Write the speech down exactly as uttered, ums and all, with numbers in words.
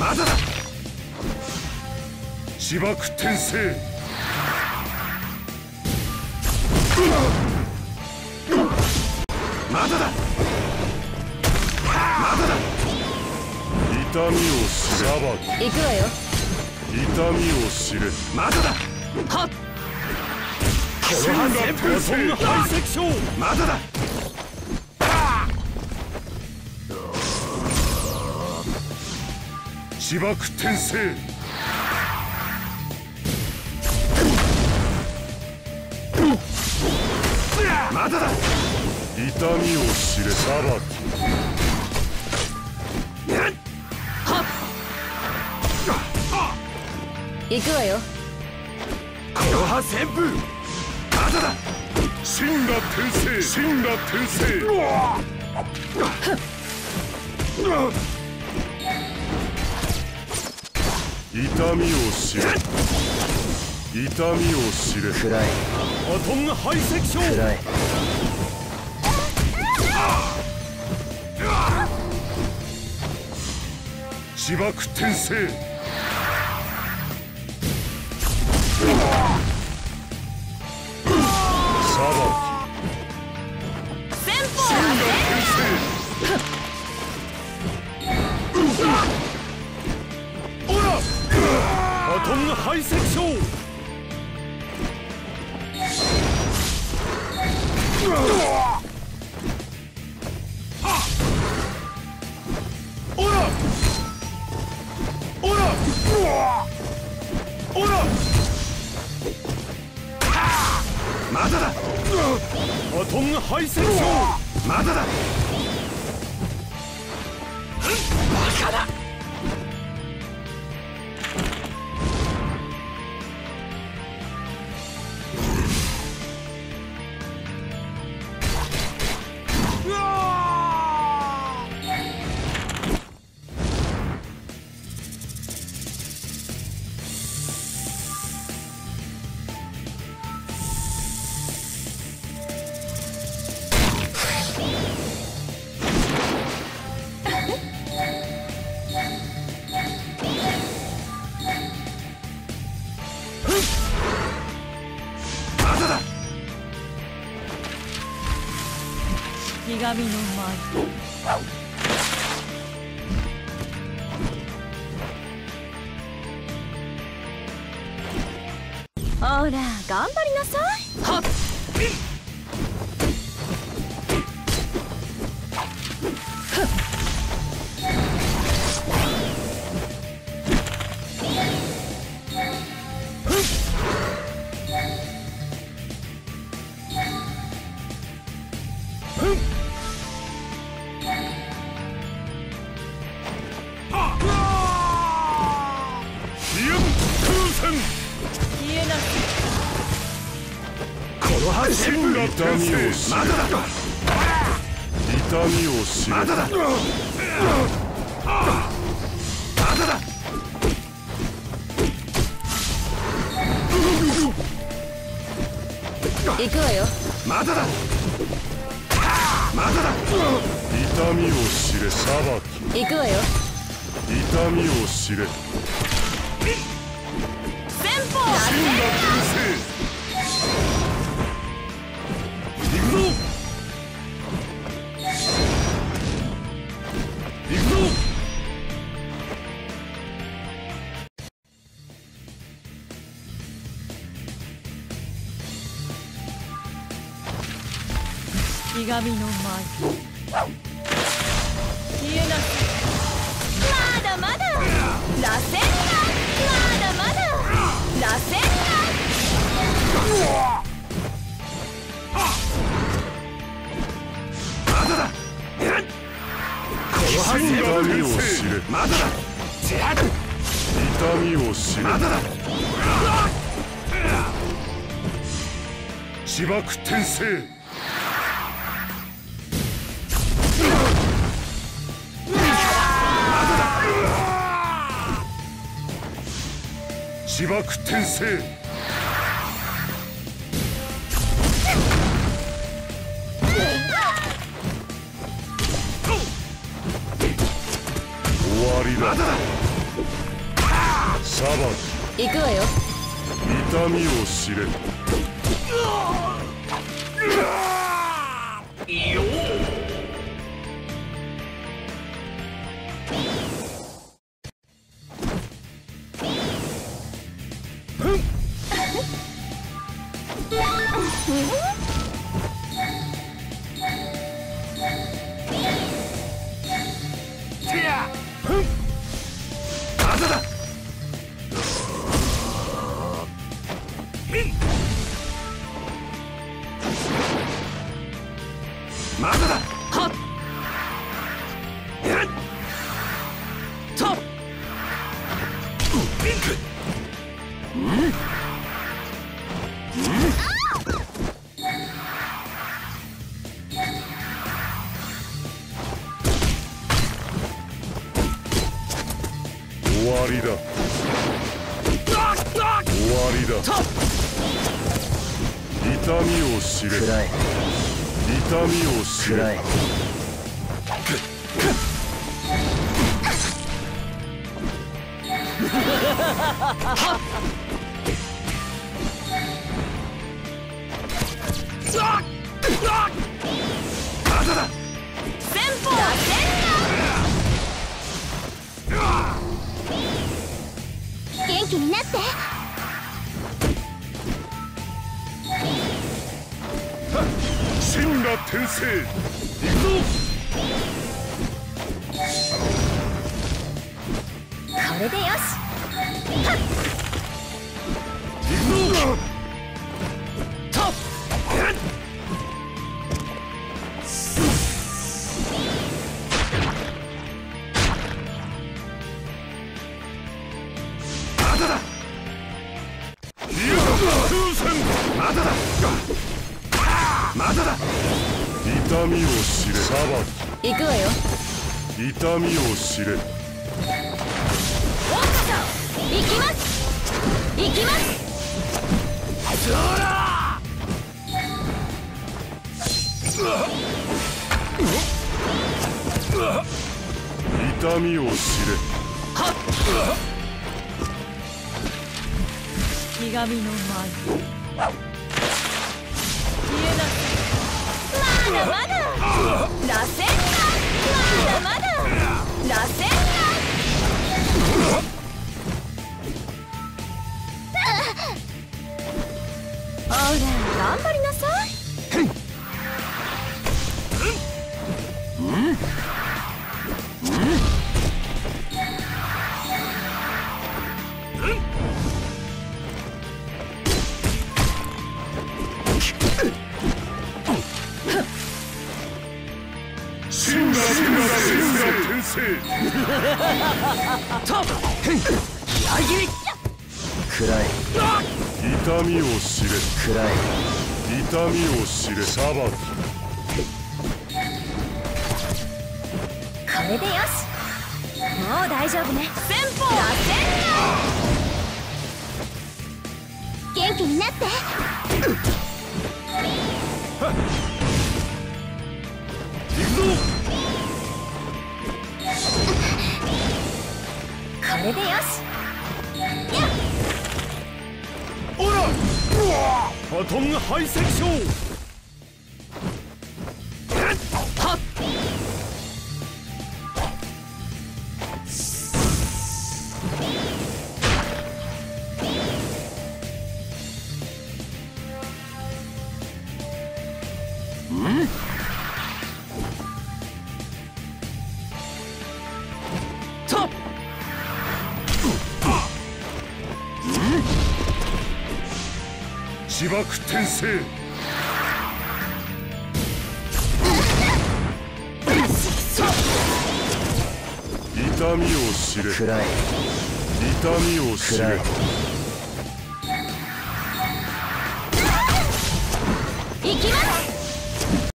まだだ。自爆転生。まだだ。まだだ。痛みを知れ。 行くわよ。 痛みを知れ。まだだ。はっ。この半転生。排斥症。まだだ。自爆転生。まだだ。痛みを知れ。裁き。 行くわよ。 コロハ旋風。まだだ。神羅転生。神羅転生。痛みを知れ。痛みを知れ。 暗い。 アトム排斥症。 暗い。 自爆転生。裁き。 先方。 神羅転生。オラ。アトム排斥症。オラ。オラ。オラ。まだだ。アトム排斥症。まだだ。バカだ。 ひがみの舞。ほら頑張りなさい。はっ。 痛みを知れ。まだだ。痛みを知れ。まだだ。まだだ。 行くわよ。 まだだ。まだだ。痛みを知れ。裁き。 行くわよ。 痛みを知れ。 先方。 神羅転生。行くぞ。行くぞ。 ひがみの舞。消えなさい。まだまだ。螺旋が。まだまだ。螺旋が。 まだだ。痛みを知れ。まだだ。痛みを知れ。まだだ。自爆転生。自爆転生。終わりだ。まだだ。 裁く。 行くわよ。 痛みを知れ。よまだだ。はっやっとっピンク。うん終わりだ。終わりだ。痛みを知れ。痛みを知れ。まだだ。 先方だ。元気になって。 神羅転生。行くぞ。 これでよし。 行くぞ。とっまだだ。風船。まだだ。まだだ。痛みを知れ。裁く。 行くわよ。 痛みを知れ。 行きます。行きます。 そら痛みを知れ。はっひがみの前。消えなさい。まだまだ。螺旋が。まだまだ。螺旋が。ほら頑張りなさい。 神羅転生。 暗い。 痛みを知れ。 暗い。 痛みを知れ。裁く。 これでよし。もう大丈夫ね。先方螺旋が。元気になって。 行くぞ。 これでよし。 オラバトン排斥症。はっうんとっ自爆転生。痛みを知れ。 暗い。 痛みを知れ。 行きます。